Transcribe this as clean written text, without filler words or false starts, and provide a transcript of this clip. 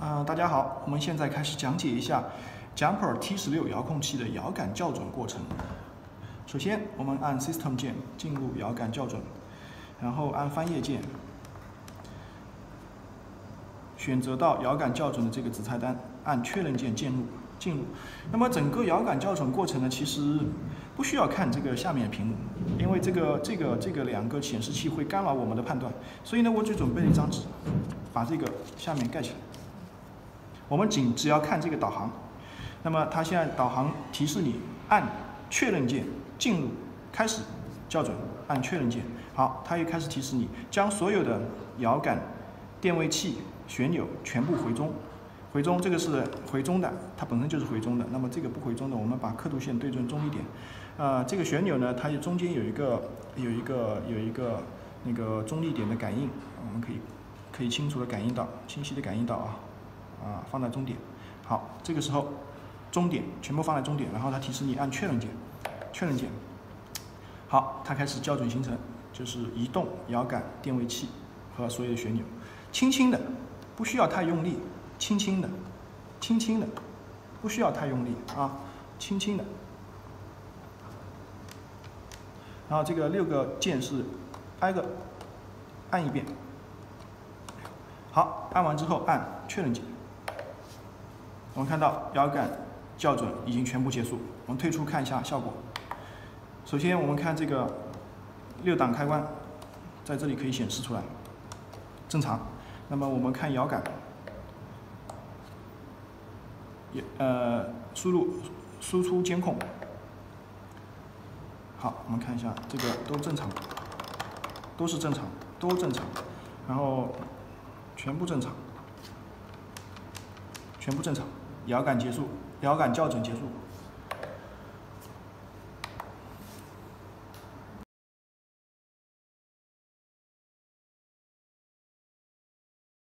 大家好，我们现在开始讲解一下 Jumper T16遥控器的遥感校准过程。首先，我们按 System 键进入遥感校准，然后按翻页键，选择到遥感校准的这个子菜单，按确认键进入。那么整个遥感校准过程呢，其实不需要看这个下面的屏幕，因为这个两个显示器会干扰我们的判断，所以呢，我就准备了一张纸，把这个下面盖起来。我们只要看这个导航，那么它现在导航提示你按确认键进入，开始校准，按确认键。好，它又开始提示你将所有的遥感电位器旋钮全部回中。回中这个是回中的，它本身就是回中的。那么这个不回中的，我们把刻度线对准中立点。这个旋钮呢，它中间有一个那个中立点的感应，我们可以清晰的感应到啊。放在终点。好，这个时候终点全部放在终点，然后它提示你按确认键，好，它开始校准行程，就是移动遥感电位器和所有的旋钮，轻轻的，不需要太用力，轻轻的，不需要太用力啊，轻轻的。然后这个6个键是挨个按一遍。好，按完之后按确认键。我们看到遥感校准已经全部结束，我们退出看一下效果。首先我们看这个6档开关，在这里可以显示出来，正常。那么我们看遥感，输出监控。好，我们看一下这个都正常，都正常，然后全部正常。遥感结束，遥感校准结束。